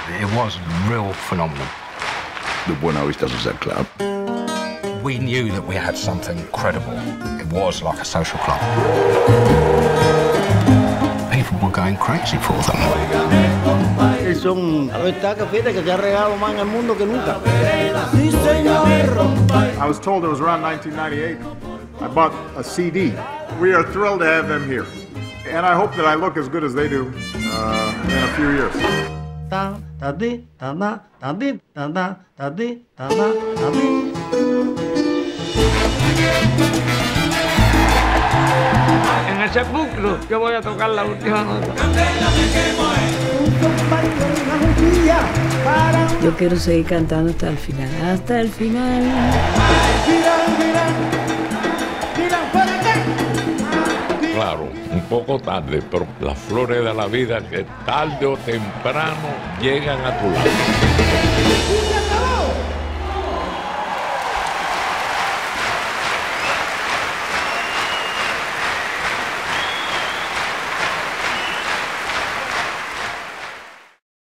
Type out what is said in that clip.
It was real phenomenal. The Buena Vista Social Club. We knew that we had something incredible. It was like a social club. People were going crazy for them. Son estacas, fíjate que se ha regado más en el mundo que nunca. I was told it was around 1998. I bought a CD. We are thrilled to have them here. And I hope that I look as good as they do in a few years. En el sepulcro yo voy a tocar la última nota. Yo quiero seguir cantando hasta el final, hasta el final. Claro, un poco tarde, pero las flores de la vida que tarde o temprano llegan a tu lado.